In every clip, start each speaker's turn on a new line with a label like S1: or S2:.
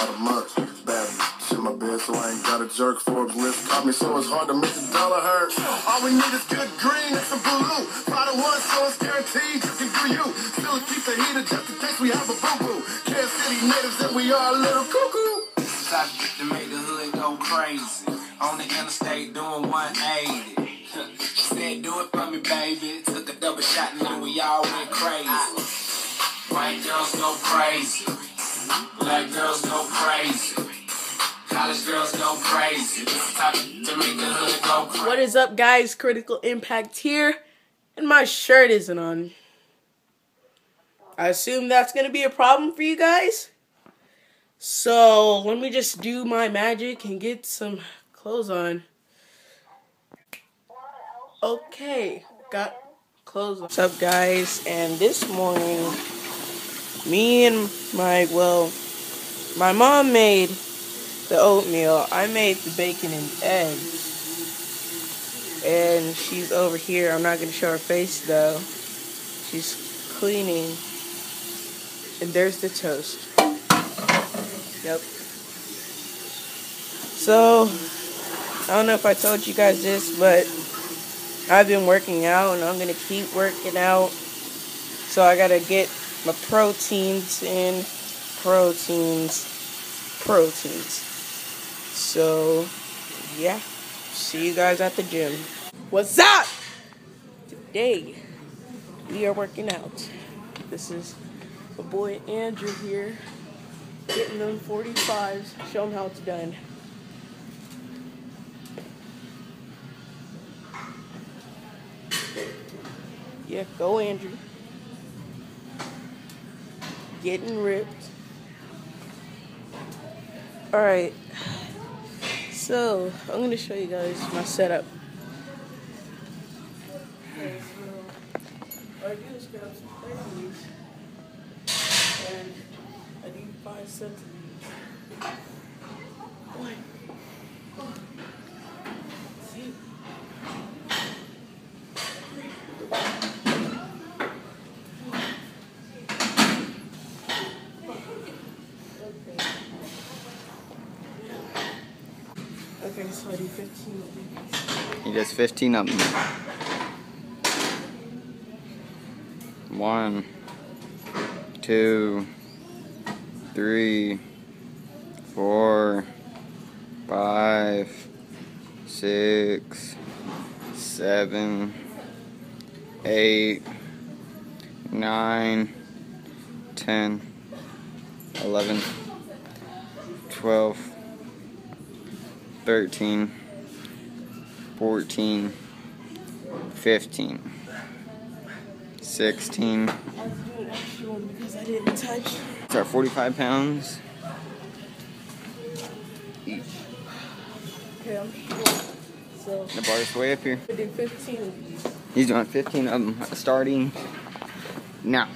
S1: lot of months. Bad shit my bed, so I ain't got a jerk. Forbes list caught me, so it's hard to make the dollar hurt. All we need is good green and some blue. 5 to 1, so it's guaranteed you can do you. Still keep the heater just in case we have a boo-boo. Kansas City natives and we are a little cuckoo.
S2: Stop to make the hood go crazy. On the interstate doing 180. She said, do it for me, baby. Took a double shot and then we all went crazy. White girls go crazy. Black girls go crazy. College girls go crazy. It's time to make the hood go crazy.
S3: What is up, guys? Critical Impact here. And my shirt isn't on. I assume that's going to be a problem for you guys. So, let me just do my magic and get some clothes on. Okay, got clothes on. What's up, guys? And this morning, me and my mom made the oatmeal. I made the bacon and eggs. And she's over here. I'm not going to show her face, though. She's cleaning. And there's the toast. Yep. So, I don't know if I told you guys this, but I've been working out and I'm going to keep working out. So I got to get my proteins in. Proteins. So, yeah. See you guys at the gym. What's up? Today, we are working out. This is my boy Andrew here. Getting them 45s. Show them how it's done. Yeah, go Andrew. Getting ripped. Alright. So, I'm going to show you guys my setup. Okay, so, what I do is grab some plate of these. And I need 5 cents of these. 1, 2, 3. Okay, so I do 15 of these.
S4: He does 15 of them. 1, 2, 3, 4, 5, 6, 7, 8, 9, 10, 11, 12, 13, 14, 15, 16.
S3: I was doing extra one because I didn't touch.
S4: It's our 45 pounds each.
S3: Okay, I'm sure. So,
S4: The bar's way up here.
S3: I did 15 of these.
S4: He's doing 15 of them starting now.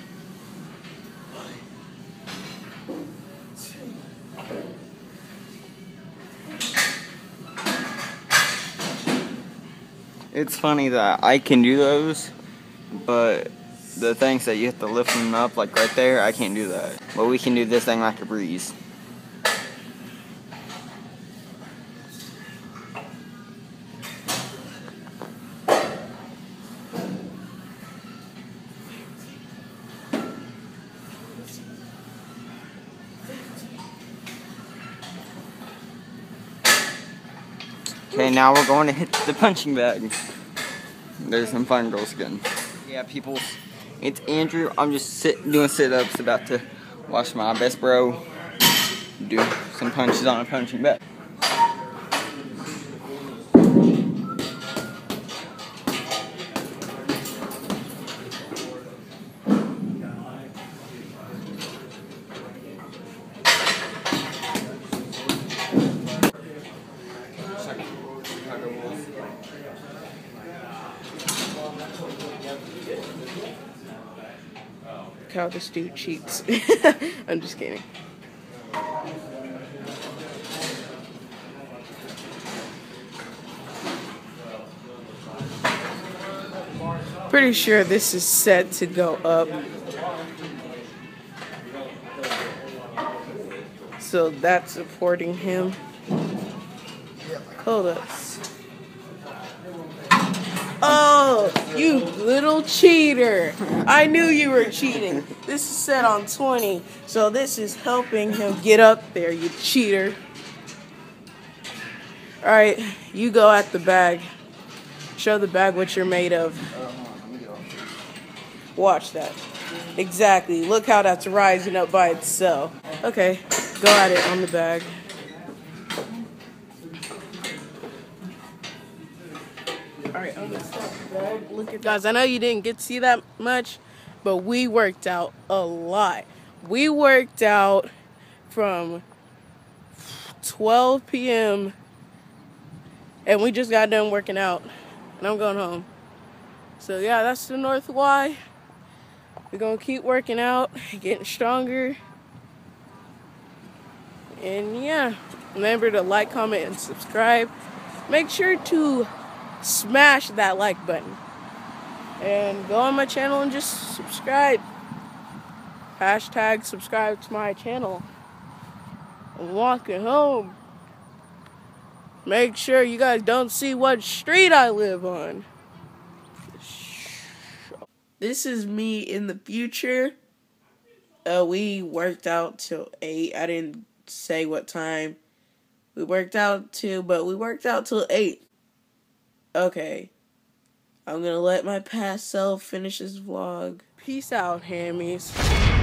S4: It's funny that I can do those, but the things that you have to lift them up, like right there, I can't do that. But we can do this thing like a breeze. Okay, now we're going to hit the punching bag. There's some fun girls again. Yeah, people, it's Andrew. I'm just doing sit-ups, about to watch my best bro do some punches on a punching bag.
S3: Look how this dude cheats. I'm just kidding. Pretty sure this is set to go up. So that's supporting him. Hold up. Oh, you little cheater. I knew you were cheating. This is set on 20, so this is helping him get up there, you cheater. Alright, you go at the bag. Show the bag what you're made of. Watch that. Exactly. Look how that's rising up by itself. Okay, go at it on the bag. Alright, on the bag. Look at guys, I know you didn't get to see that much, but we worked out a lot. We worked out from 12 p.m. and we just got done working out. And I'm going home. So yeah, that's the North Y. We're gonna keep working out, getting stronger. And yeah, remember to like, comment, and subscribe. Make sure to smash that like button. And go on my channel and just subscribe. Hashtag subscribe to my channel. I'm walking home. Make sure you guys don't see what street I live on. This is me in the future. We worked out till 8. I didn't say what time we worked out to, but we worked out till 8. Okay. I'm gonna let my past self finish this vlog. Peace out, hammies.